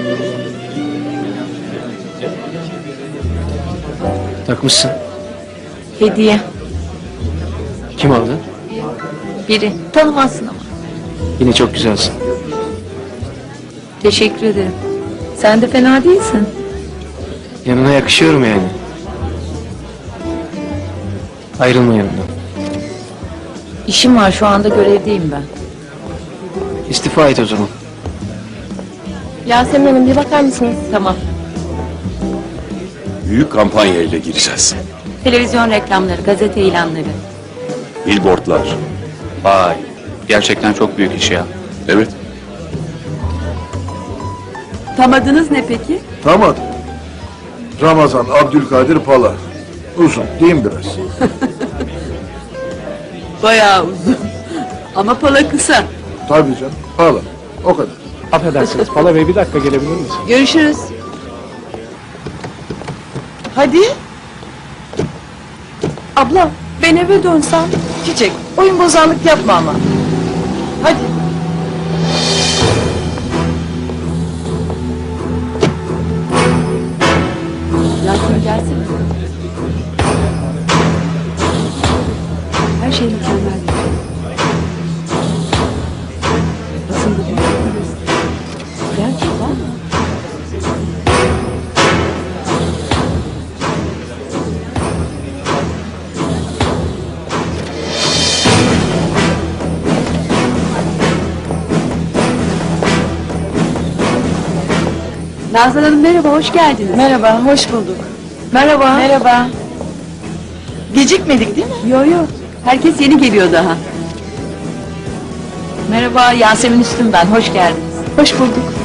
Takmışsın. Hediye. Kim aldı? Biri. Tanımazsın ama. Yine çok güzelsin. Teşekkür ederim. Sen de fena değilsin. Yanına yakışıyorum yani. Ayrılma yanımdan. İşim var, şu anda görevdeyim ben. İstifa et o zaman. Yasemin Hanım bir bakar mısınız? Tamam. Büyük kampanya ile gireceğiz. Televizyon reklamları, gazete ilanları. Billboardlar. Vay, gerçekten çok büyük iş ya. Evet. Tam adınız ne peki? Tam adı. Ramazan Abdülkadir Pala. Uzun değil mi biraz? Bayağı uzun. Ama pala kısa. Tabii canım. Pala. O kadar. Affedersiniz Pala Bey, bir dakika gelebilir misin? Görüşürüz. Hadi. Abla ben eve dönsem. Çiçek oyun bozanlık yapma ama. Hadi. Yasemin gelsene. Her şey mükemmel. Basın bugün gerçekten mi? Nazan Hanım merhaba, hoş geldiniz. Merhaba, hoş bulduk. Merhaba. Merhaba. Gecikmedik değil mi? Yok yok, herkes yeni geliyor daha. Merhaba, Yasemin Üstün ben, hoş geldiniz. Hoş bulduk.